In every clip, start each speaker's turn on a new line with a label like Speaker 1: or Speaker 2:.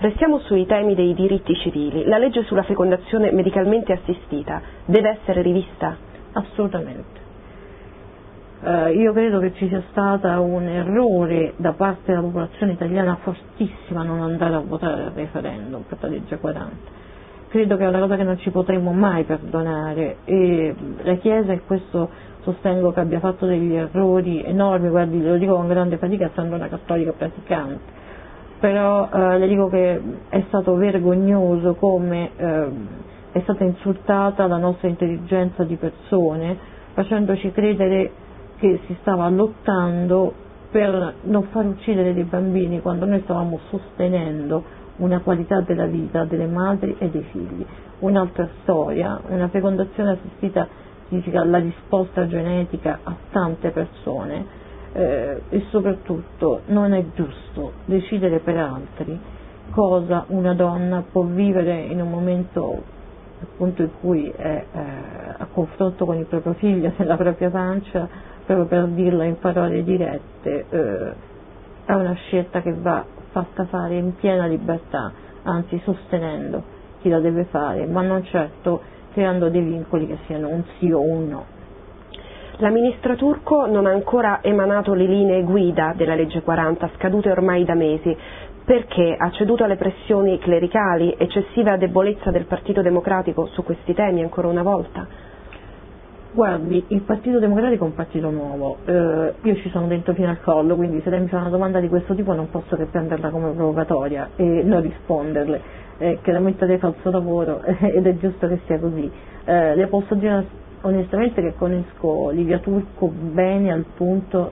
Speaker 1: Restiamo sui temi dei diritti civili. La legge sulla fecondazione medicalmente assistita deve essere rivista?
Speaker 2: Assolutamente. Io credo che ci sia stato un errore da parte della popolazione italiana fortissima a non andare a votare al referendum per la legge 40. Credo che è una cosa che non ci potremo mai perdonare, e la Chiesa in questo sostengo che abbia fatto degli errori enormi. Guardi, lo dico con grande fatica essendo una cattolica praticante, però le dico che è stato vergognoso come è stata insultata la nostra intelligenza di persone, facendoci credere che si stava lottando per non far uccidere dei bambini, quando noi stavamo sostenendo una qualità della vita delle madri e dei figli. Un'altra storia, una fecondazione assistita significa la risposta genetica a tante persone, e soprattutto non è giusto decidere per altri cosa una donna può vivere in un momento appunto in cui è a confronto con il proprio figlio nella propria pancia. Proprio per dirla in parole dirette, è una scelta che va fatta fare in piena libertà, anzi sostenendo chi la deve fare, ma non certo creando dei vincoli che siano un sì o un no.
Speaker 1: La ministra Turco non ha ancora emanato le linee guida della legge 40, scadute ormai da mesi. Perché ha ceduto alle pressioni clericali, eccessiva debolezza del Partito Democratico su questi temi ancora una volta?
Speaker 2: Guardi, il Partito Democratico è un partito nuovo, io ci sono dentro fino al collo, quindi se lei mi fa una domanda di questo tipo non posso che prenderla come provocatoria e non risponderle, chiaramente lei fa il suo lavoro ed è giusto che sia così. Le posso dire onestamente che conosco Livia Turco bene al punto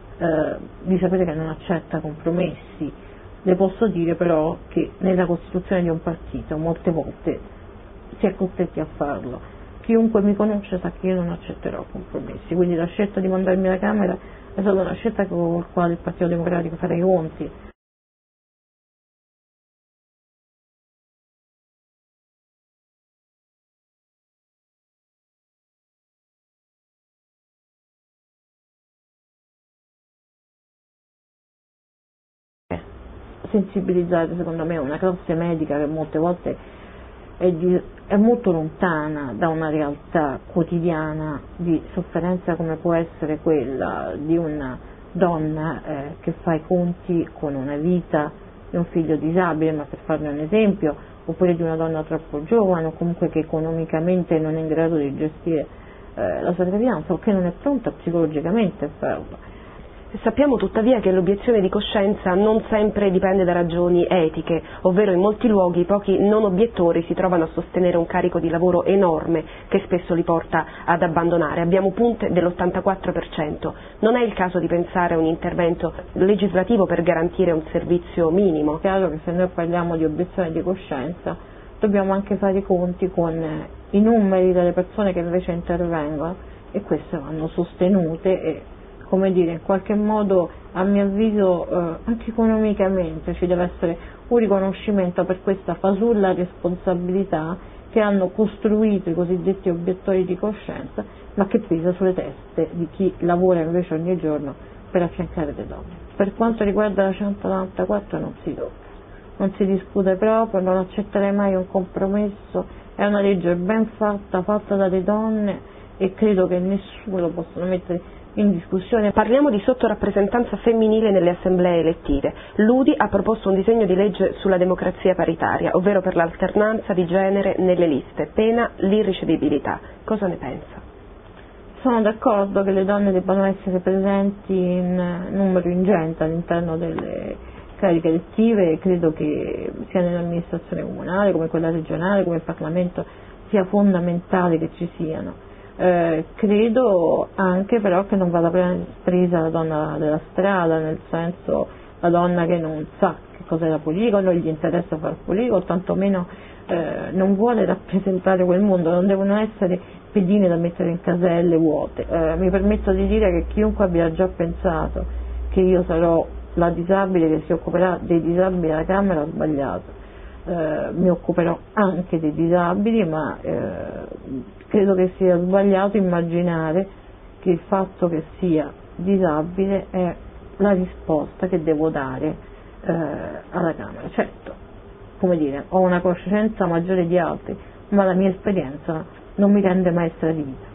Speaker 2: di sapere che non accetta compromessi. Le posso dire però che nella costituzione di un partito molte volte si è costretti a farlo. Chiunque mi conosce sa che io non accetterò compromessi, quindi la scelta di mandarmi alla Camera è stata una scelta con la quale il Partito Democratico farà i conti. Sensibilizzare secondo me una classe medica che molte volte è molto lontana da una realtà quotidiana di sofferenza come può essere quella di una donna che fa i conti con una vita di un figlio disabile, ma per farne un esempio, oppure di una donna troppo giovane o comunque che economicamente non è in grado di gestire la sua gravidanza o che non è pronta psicologicamente a farlo.
Speaker 1: Sappiamo tuttavia che l'obiezione di coscienza non sempre dipende da ragioni etiche, ovvero in molti luoghi pochi non obiettori si trovano a sostenere un carico di lavoro enorme che spesso li porta ad abbandonare. Abbiamo punte dell'84%. Non è il caso di pensare a un intervento legislativo per garantire un servizio minimo?
Speaker 2: È chiaro che se noi parliamo di obiezione di coscienza dobbiamo anche fare i conti con i numeri delle persone che invece intervengono, e queste vanno sostenute e, come dire, in qualche modo a mio avviso anche economicamente ci deve essere un riconoscimento per questa fasulla responsabilità che hanno costruito i cosiddetti obiettori di coscienza, ma che pesa sulle teste di chi lavora invece ogni giorno per affiancare le donne. Per quanto riguarda la 194 non si tocca, non si discute proprio, non accetterei mai un compromesso, è una legge ben fatta dalle donne e credo che nessuno lo possa mettere in discussione.
Speaker 1: Parliamo di sottorappresentanza femminile nelle assemblee elettive. L'UDI ha proposto un disegno di legge sulla democrazia paritaria, ovvero per l'alternanza di genere nelle liste, pena l'irricevibilità. Cosa ne pensa?
Speaker 2: Sono d'accordo che le donne debbano essere presenti in numero ingente all'interno delle cariche elettive e credo che sia nell'amministrazione comunale, come quella regionale, come il Parlamento, sia fondamentale che ci siano. Credo anche però che non vada presa la donna della strada, nel senso la donna che non sa che cos'è la politica, non gli interessa fare politica o tantomeno non vuole rappresentare quel mondo, non devono essere pedine da mettere in caselle vuote. Mi permetto di dire che chiunque abbia già pensato che io sarò la disabile che si occuperà dei disabili alla Camera ha sbagliato. Mi occuperò anche dei disabili, ma credo che sia sbagliato immaginare che il fatto che sia disabile è la risposta che devo dare alla Camera. Certo, come dire, ho una conoscenza maggiore di altri, ma la mia esperienza non mi rende maestra di vita.